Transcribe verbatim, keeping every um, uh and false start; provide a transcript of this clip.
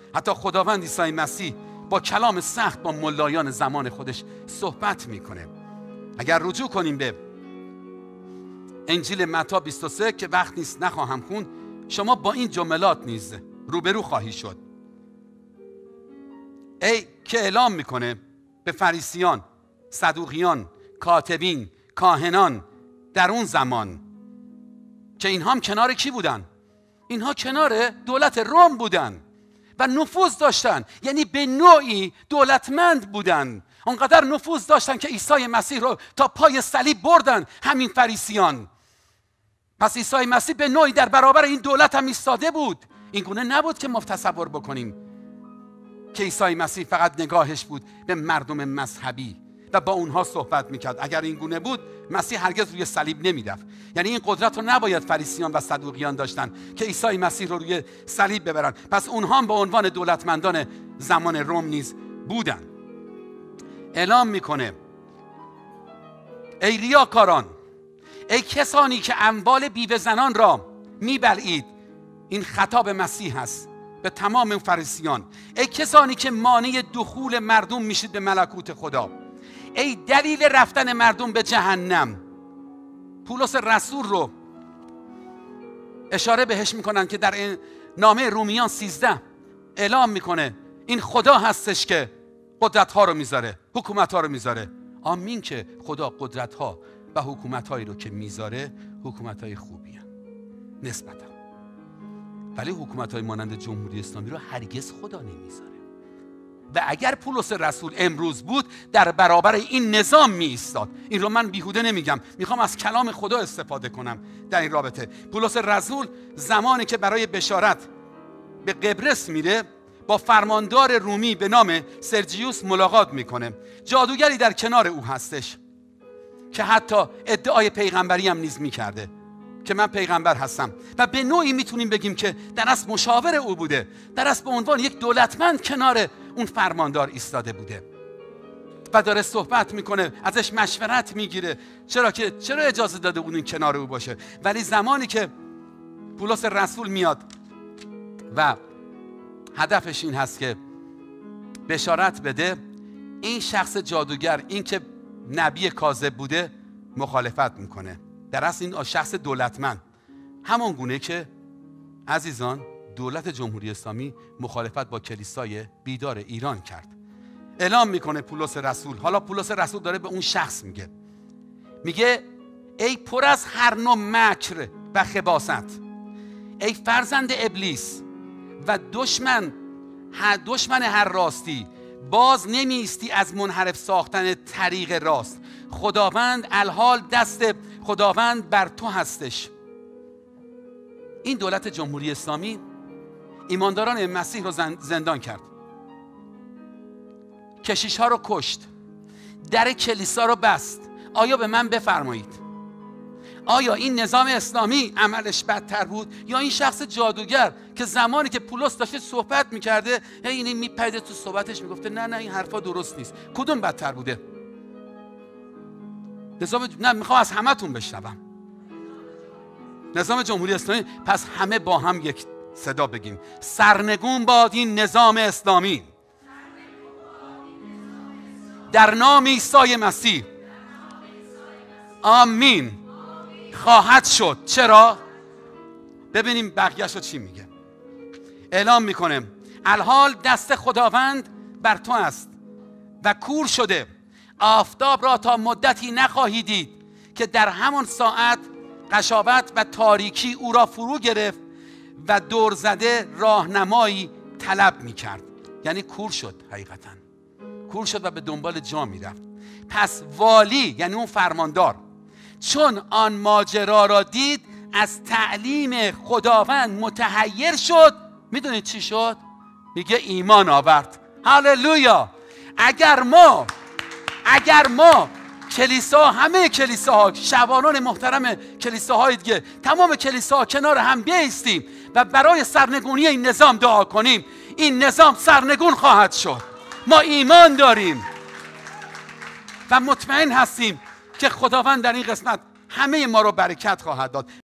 حتی خداوند عیسی مسیح با کلام سخت با ملایان زمان خودش صحبت میکنه. اگر رجوع کنیم به انجیل متی بیست و سه که وقت نیست نخواهم خوند، شما با این جملات نیز روبرو خواهی شد. ای که اعلام میکنه به فریسیان، صدوقیان، کاتبین، کاهنان در اون زمان که اینها هم کنار کی بودن؟ اینها کنار دولت روم بودن و نفوذ داشتن، یعنی به نوعی دولتمند بودن. اونقدر نفوذ داشتن که عیسی مسیح رو تا پای صلیب بردن همین فریسیان. پس عیسی مسیح به نوعی در برابر این دولت هم ایستاده بود. این گونه نبود که ما تصور بکنیم که عیسی مسیح فقط نگاهش بود به مردم مذهبی و با اونها صحبت میکرد. اگر این گونه بود مسیح هرگز روی صلیب نمیرفت. یعنی این قدرت رو نباید فریسیان و صدوقیان داشتن که عیسی مسیح رو روی صلیب ببرن. پس اونها هم با عنوان دولتمندان زمان روم نیز بودن. اعلام میکنه ای ریاکاران، ای کسانی که اموال بیوه زنان را میبلعید. این خطاب مسیح هست به تمام فریسیان. ای کسانی که مانع دخول مردم میشید به ملکوت خدا، ای دلیل رفتن مردم به جهنم. پولس رسول رو اشاره بهش میکنن که در نامه رومیان سیزده اعلام میکنه این خدا هستش که قدرت ها رو میذاره، حکومت ها رو میذاره. آمین که خدا قدرت ها و حکومت هایی رو که میذاره حکومت های خوبی هست نسبتا، ولی حکومت های مانند جمهوری اسلامی رو هرگز خدا نمیذاره. و اگر پولس رسول امروز بود در برابر این نظام می ایستاد. این رو من بیهوده نمیگم، میخوام از کلام خدا استفاده کنم در این رابطه. پولس رسول زمانی که برای بشارت به قبرس میره با فرماندار رومی به نام سرجیوس ملاقات میکنه. جادوگری در کنار او هستش که حتی ادعای پیغمبری هم نیز میکرده که من پیغمبر هستم و به نوعی میتونیم بگیم که در اصل مشاور او بوده، در اصل به عنوان یک دولتمند کنار اون فرماندار ایستاده بوده و داره صحبت میکنه، ازش مشورت میگیره چرا که چرا اجازه داده بود این کنار او باشه. ولی زمانی که پولس رسول میاد و هدفش این هست که بشارت بده، این شخص جادوگر، این که نبی کاذب بوده، مخالفت میکنه. در اصل این شخص دولتمند، همون گونه که عزیزان دولت جمهوری اسلامی مخالفت با کلیسای بیدار ایران کرد. اعلام میکنه پولس رسول. حالا پولس رسول داره به اون شخص میگه میگه ای پر از هر نوع مکر و خباثت، ای فرزند ابلیس و دشمن هر دشمن هر راستی، باز نمیستی از منحرف ساختن طریق راست. خداوند الحال دست خداوند بر تو هستش. این دولت جمهوری اسلامی ایمانداران مسیح رو زندان کرد، کشیش ها رو کشت، در کلیسا رو بست. آیا به من بفرمایید آیا این نظام اسلامی عملش بدتر بود یا این شخص جادوگر که زمانی که پولس داشته صحبت میکرده این میپریده تو صحبتش میگفته نه نه این حرفا درست نیست؟ کدوم بدتر بوده؟ نظام نه میخوام از همه تون بشنوم. نظام جمهوری اسلامی. پس همه با هم یک صدا بگیم سرنگون باد این نظام اسلامی در نام عیسی مسیح. آمین. خواهد شد. چرا؟ ببینیم بقیه‌شو چی میگه. اعلام میکنه الحال دست خداوند بر تو است و کور شده، آفتاب را تا مدتی نخواهی دید که در همان ساعت قشاوت و تاریکی او را فرو گرفت و دور زده راهنمایی طلب میکرد. یعنی کور شد، حقیقتا کور شد و به دنبال جا میرفت. پس والی یعنی اون فرماندار چون آن ماجرا را دید از تعلیم خداوند متحیر شد. میدونید چی شد؟ میگه ایمان آورد. هللویا. اگر ما اگر ما کلیسا، همه کلیساها، شبانان محترم کلیساهای دیگه، تمام کلیساها کنار هم بیستیم و برای سرنگونی این نظام دعا کنیم، این نظام سرنگون خواهد شد. ما ایمان داریم و مطمئن هستیم که خداوند در این قسمت همه ما رو برکت خواهد داد.